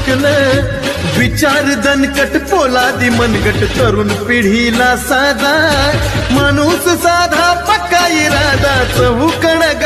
चमकलं, विचार दणकट पोलादी मनगट, तरुण पिढीला साधा माणूस साधा पक्का इरादा, चहूकण